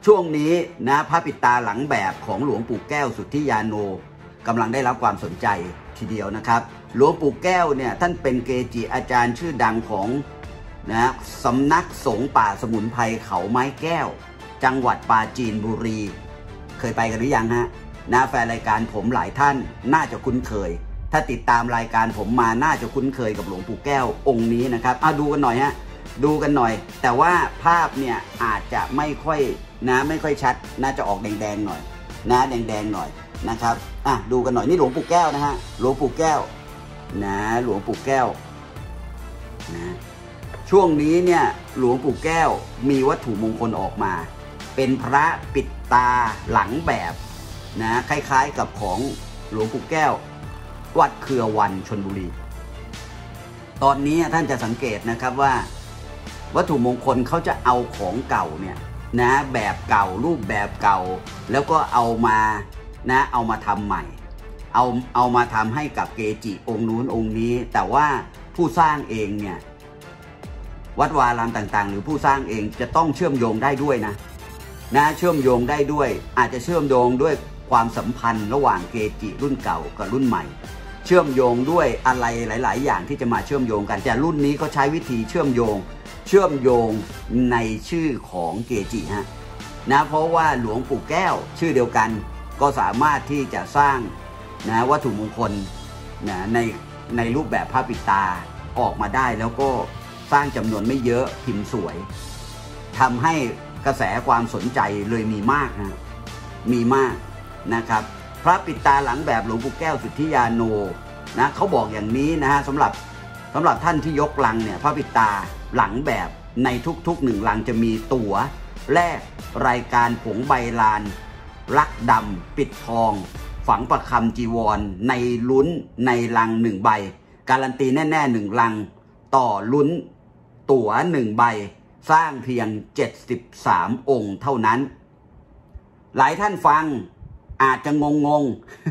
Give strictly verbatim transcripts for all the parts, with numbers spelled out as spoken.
ช่วงนี้นะพระปิดตาหลังแบบของหลวงปู่แก้วสุทธิยาโนกำลังได้รับความสนใจทีเดียวนะครับหลวงปู่แก้วเนี่ยท่านเป็นเกจิอาจารย์ชื่อดังของนะสำนักสงฆ์ป่าสมุนไพรเขาไม้แก้วจังหวัดปราจีนบุรีเคยไปกันหรือยังฮะนะแฟนรายการผมหลายท่านน่าจะคุ้นเคยถ้าติดตามรายการผมมาน่าจะคุ้นเคยกับหลวงปู่แก้วองค์นี้นะครับเอาดูกันหน่อยฮะดูกันหน่อยแต่ว่าภาพเนี่ยอาจจะไม่ค่อยนะไม่ค่อยชัดน่าจะออกแดงๆหน่อยนะแดงๆหน่อยนะครับอ่ะดูกันหน่อยนี่หลวงปู่แก้วนะฮะหลวงปู่แก้วนะหลวงปู่แก้วนะช่วงนี้เนี่ยหลวงปู่แก้วมีวัตถุมงคลออกมาเป็นพระปิดตาหลังแบบนะคล้ายๆกับของหลวงปู่แก้ววัดเครือวันชลบุรีตอนนี้ท่านจะสังเกตนะครับว่าวัตถุมงคลเขาจะเอาของเก่าเนี่ยนะแบบเก่ารูปแบบเก่าแล้วก็เอามานะเอามาทำใหม่เอาเอามาทำให้กับเกจิองค์นู้นองค์นี้แต่ว่าผู้สร้างเองเนี่ยวัดวารามต่างๆหรือผู้สร้างเองจะต้องเชื่อมโยงได้ด้วยนะนะเชื่อมโยงได้ด้วยอาจจะเชื่อมโยงด้วยความสัมพันธ์ระหว่างเกจิรุ่นเก่ากับรุ่นใหม่เชื่อมโยงด้วยอะไรหลายๆอย่างที่จะมาเชื่อมโยงกันแต่รุ่นนี้เขาใช้วิธีเชื่อมโยงเชื่อมโยงในชื่อของเกจิฮะนะเพราะว่าหลวงปู่แก้วชื่อเดียวกันก็สามารถที่จะสร้างนะวัตถุมงคลนะในในรูปแบบพระปิดตาออกมาได้แล้วก็สร้างจำนวนไม่เยอะพิมพ์สวยทำให้กระแสความสนใจเลยมีมากนะมีมากนะครับพระปิดตาหลังแบบหลวงปู่แก้วสุทธิยาโนนะเขาบอกอย่างนี้นะฮะสำหรับสำหรับท่านที่ยกลังเนี่ยพระปิดตาหลังแบบในทุกๆหนึ่งลังจะมีตั๋วแลกรายการผงใบลานลักดำปิดทองฝังประคำจีวรในลุ้นในลังหนึ่งใบการันตีแน่ๆหนึ่งลังต่อลุ้นตั๋วหนึ่งใบสร้างเพียงเจ็ดสิบสามองค์เท่านั้นหลายท่านฟังอาจจะงงง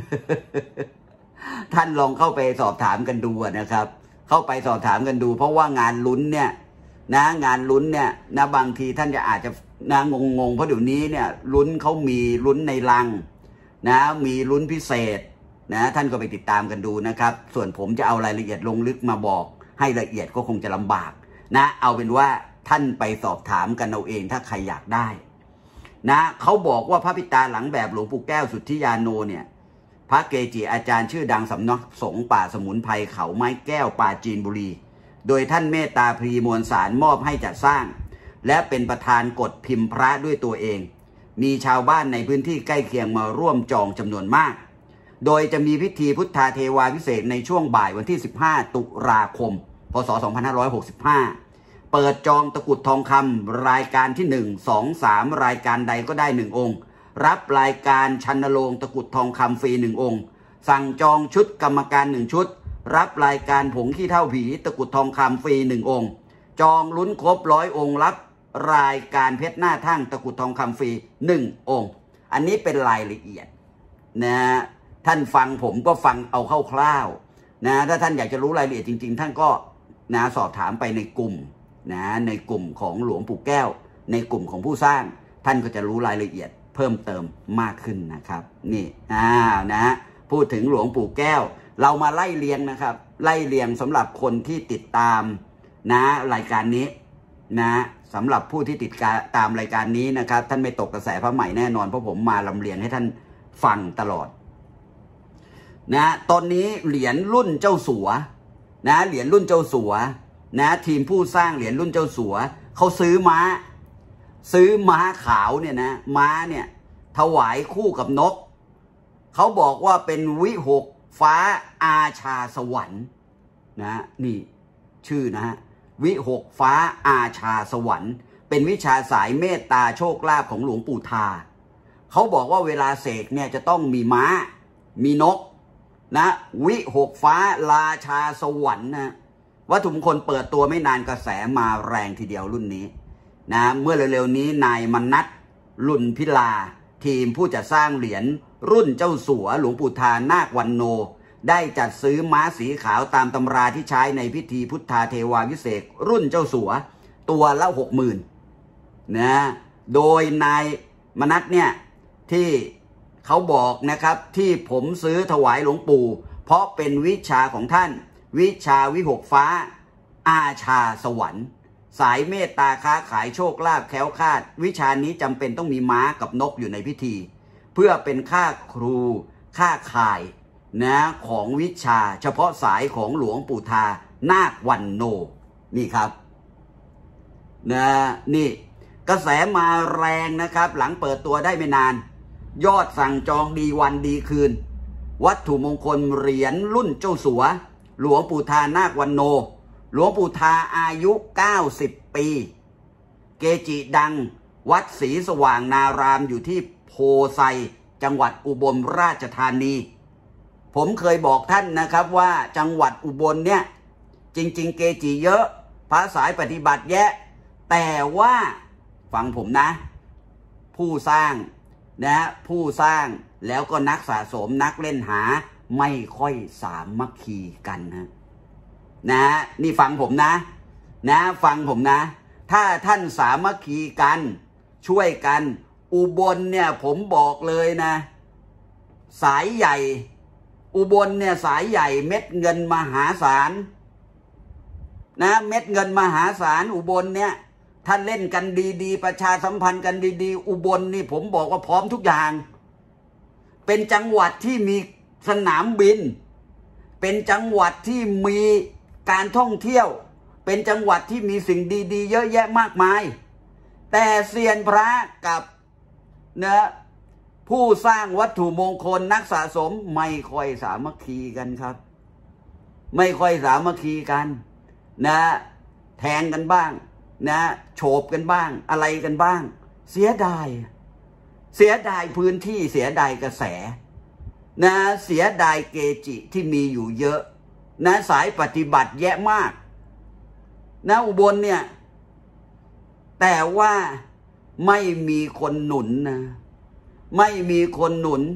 ท่านลองเข้าไปสอบถามกันดูนะครับเข้าไปสอบถามกันดูเพราะว่างานลุ้นเนี่ยนะงานลุ้นเนี่ยนะบางทีท่านจะอาจจะนะงงงเพราะเดี๋ยวนี้เนี่ยลุ้นเขามีลุ้นในลังนะมีลุ้นพิเศษนะท่านก็ไปติดตามกันดูนะครับส่วนผมจะเอารายละเอียดลงลึกมาบอกให้ละเอียดก็คงจะลำบากนะเอาเป็นว่าท่านไปสอบถามกันเอาเองถ้าใครอยากได้นะเขาบอกว่าพระปิดตาหลังแบบหลวงปู่แก้วสุทธิยาโนเนี่ยพระเกจิอาจารย์ชื่อดังสำนักสงฆ์ป่าสมุนไพรเขาไม้แก้วปราจีนบุรีโดยท่านเมตตาพรีมวลสารมอบให้จัดสร้างและเป็นประธานกฎพิมพ์พระด้วยตัวเองมีชาวบ้านในพื้นที่ใกล้เคียงมาร่วมจองจำนวนมากโดยจะมีพิธีพุทธาเทวาพิเศษในช่วงบ่ายวันที่สิบห้าตุลาคมพศสองพันห้าร้อยหกสิบห้าเปิดจองตะกุดทองคำรายการที่หนึ่ง สอง สามรายการใดก็ได้หนึ่งองค์รับรายการชันโลงตะกุดทองคำฟรีหนึ่งองค์สั่งจองชุดกรรมการหนึ่งชุดรับรายการผงขี้เท่าผีตะกุดทองคำฟรีหนึ่งองค์จองลุ้นครบร้อยองค์รับรายการเพชรหน้าทั่งตะกุดทองคำฟรีหนึ่งองค์อันนี้เป็นรายละเอียดนะท่านฟังผมก็ฟังเอาคร่าวๆนะถ้าท่านอยากจะรู้รายละเอียดจริงๆท่านก็นะสอบถามไปในกลุ่มนะในกลุ่มของหลวงปู่แก้วในกลุ่มของผู้สร้างท่านก็จะรู้รายละเอียดเพิ่มเติมมากขึ้นนะครับนี่อ่านะพูดถึงหลวงปู่แก้วเรามาไล่เรียงนะครับไล่เรียงสำหรับคนที่ติดตามนะรายการนี้นะสำหรับผู้ที่ติดตามรายการนี้นะครับท่านไม่ตกกระแสพระใหม่แน่นอนเพราะผมมาลำเลียงให้ท่านฟังตลอดนะตอนนี้เหรียญรุ่นเจ้าสัวนะเหรียญรุ่นเจ้าสัวนะทีมผู้สร้างเหรียญรุ่นเจ้าสัวเขาซื้อม้าซื้อม้าขาวเนี่ยนะม้าเนี่ยถวายคู่กับนกเขาบอกว่าเป็นวิหกฟ้าอาชาสวรรค์นะนี่ชื่อนะฮะวิหกฟ้าอาชาสวรรค์เป็นวิชาสายเมตตาโชคลาภของหลวงปู่ทาเขาบอกว่าเวลาเสกเนี่ยจะต้องมีม้ามีนกนะวิหกฟ้าราชาสวรรค์นะวัตถุมงคลเปิดตัวไม่นานกระแสมาแรงทีเดียวรุ่นนี้นะเมื่อเร็วๆนี้นายมนัสลุนพิลาทีมผู้จัดสร้างเหรียญรุ่นเจ้าสัวหลวงปู่ทานาควันโนได้จัดซื้อม้าสีขาวตามตำราที่ใช้ในพิธีพุทธาเทวาวิเศษรุ่นเจ้าสัวตัวละหกหมื่นนะโดยนายมนัสเนี่ยที่เขาบอกนะครับที่ผมซื้อถวายหลวงปู่เพราะเป็นวิชาของท่านวิชาวิหกฟ้าอาชาสวรรค์สายเมตตาค้าขายโชคลาภแคล้วคลาดวิชานี้จำเป็นต้องมีม้ากับนกอยู่ในพิธีเพื่อเป็นค่าครูค่าข่ายนะของวิชาเฉพาะสายของหลวงปู่ทานาควันโนนี่ครับนะนี่กระแสมาแรงนะครับหลังเปิดตัวได้ไม่นานยอดสั่งจองดีวันดีคืนวัตถุมงคลเหรียญรุ่นเจ้าสัวหลวงปู่ทานาควันโนหลวงปู่ทาอายุเก้าสิบปีเกจิดังวัดศรีสว่างนารามอยู่ที่โพไซจังหวัดอุบลราชธานีผมเคยบอกท่านนะครับว่าจังหวัดอุบลเนี่ยจริงๆเกจิเยอะพระสายปฏิบัติแยะแต่ว่าฟังผมนะผู้สร้างนะผู้สร้างแล้วก็นักสะสมนักเล่นหาไม่ค่อยสามัคคีกันนะนะนี่ฟังผมนะนะฟังผมนะถ้าท่านสามัคคีกันช่วยกันอุบลเนี่ยผมบอกเลยนะสายใหญ่อุบลเนี่ยสายใหญ่เม็ดเงินมหาศาลนะเม็ดเงินมหาศาลอุบลเนี่ยท่านเล่นกันดีๆประชาสัมพันธ์กันดีๆอุบลนี่ผมบอกว่าพร้อมทุกอย่างเป็นจังหวัดที่มีสนามบินเป็นจังหวัดที่มีการท่องเที่ยวเป็นจังหวัดที่มีสิ่งดีๆเยอะแยะมากมายแต่เซียนพระกับนะผู้สร้างวัตถุมงคลนักสะสมไม่ค่อยสามัคคีกันครับไม่ค่อยสามัคคีกันนะแทงกันบ้างนะโฉบกันบ้างอะไรกันบ้างเสียดายเสียดายพื้นที่เสียดายกระแสนะเสียดายเกจิที่มีอยู่เยอะนะสายปฏิบัติแยะมากนะอุบลเนี่ยแต่ว่าไม่มีคนหนุนนะไม่มีคนหนุน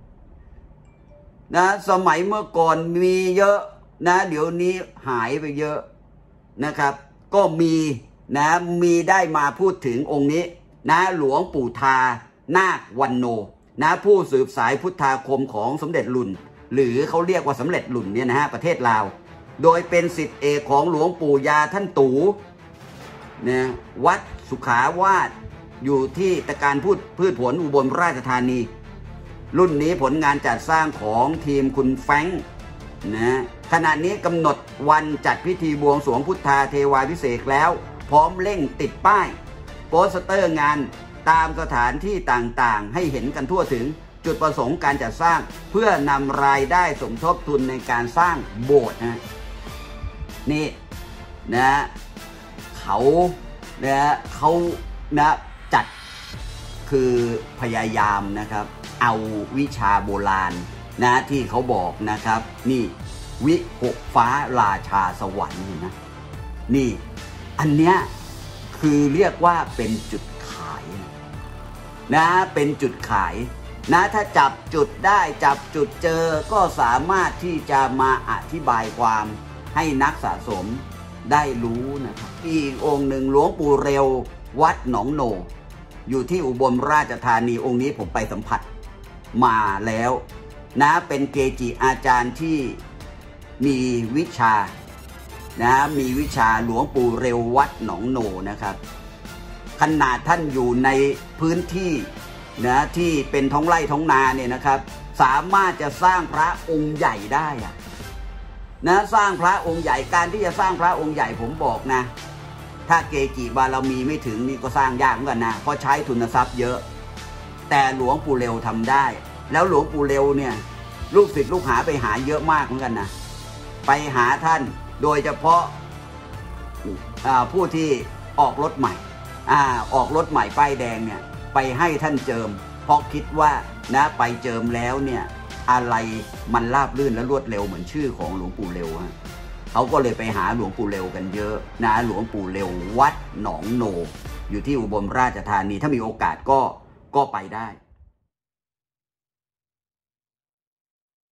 นะสมัยเมื่อก่อนมีเยอะนะเดี๋ยวนี้หายไปเยอะนะครับก็มีนะมีได้มาพูดถึงองค์นี้นะหลวงปู่ทานาควันโนนะผู้สืบสายพุทธาคมของสมเด็จรุ่นหรือเขาเรียกว่าสำเร็จรุ่นเนี่ยนะฮะประเทศลาวโดยเป็นศิษย์เอกของหลวงปู่ยาท่านตู่นะวัดสุขาวาสอยู่ที่ตะการพืชพืชผลอุบลราชธานีรุ่นนี้ผลงานจัดสร้างของทีมคุณแฟรงค์นะขณะนี้กำหนดวันจัดพิธีบวงสรวงพุทธาเทวาภิเษกแล้วพร้อมเร่งติดป้ายโปสเตอร์งานตามสถานที่ต่างๆให้เห็นกันทั่วถึงจุดประสงค์การจัดสร้างเพื่อนำรายได้สมทบทุนในการสร้างโบสถ์นะนี่นะเขานะเขานะจัดคือพยายามนะครับเอาวิชาโบราณนะที่เขาบอกนะครับนี่วิหกฟ้าราชาสวรรค์นี่นะนี่อันเนี้ยคือเรียกว่าเป็นจุดขายนะเป็นจุดขายนะถ้าจับจุดได้จับจุดเจอก็สามารถที่จะมาอธิบายความให้นักสะสมได้รู้นะครับอีกองค์หนึ่งหลวงปู่เร็ววัดหนองโหนอยู่ที่อุบลราชธานีองค์นี้ผมไปสัมผัสมาแล้วนะเป็นเกจิอาจารย์ที่มีวิชานะมีวิชาหลวงปู่เร็ววัดหนองโหนนะครับขนาดท่านอยู่ในพื้นที่นะที่เป็นท้องไร่ท้องนาเนี่ยนะครับสามารถจะสร้างพระองค์ใหญ่ได้อะนะสร้างพระองค์ใหญ่การที่จะสร้างพระองค์ใหญ่ผมบอกนะถ้าเกจิบารมีไม่ถึงนี่ก็สร้างยากเหมือนกันนะเพราะใช้ทุนทรัพย์เยอะแต่หลวงปู่เร็วทำได้แล้วหลวงปู่เร็วเนี่ยลูกศิษย์ลูกหาไปหาเยอะมากเหมือนกันนะไปหาท่านโดยเฉพาะผู้ที่ออกรถใหม่อ่าออกรถใหม่ป้ายแดงเนี่ยไปให้ท่านเจิมเพราะคิดว่านะไปเจิมแล้วเนี่ยอะไรมันราบรื่นและรวดเร็วเหมือนชื่อของหลวงปู่เร็วฮะเขาก็เลยไปหาหลวงปู่เร็วกันเยอะนะหลวงปู่เร็ววัดหนองโหนอยู่ที่อุบลราชธานีถ้ามีโอกาสก็ก็ไปได้